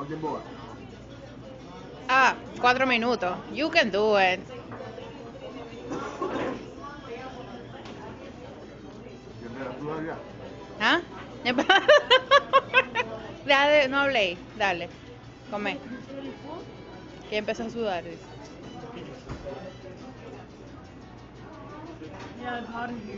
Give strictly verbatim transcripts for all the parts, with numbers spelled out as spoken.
¿Cuánto tiempo va? Ah, cuatro minutos. You can do it. ¿Ya empieza a sudar ya? ¿Ah? Dale, no hablé. Dale. Come. Que empezó a sudar. Dice. Yeah, it's hot in here.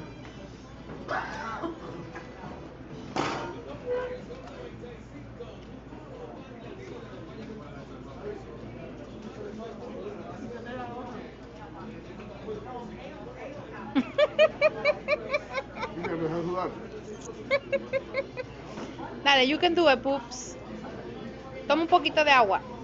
¿Sí que empieza a sudar? Dale, you can do it, poops. Toma un poquito de agua.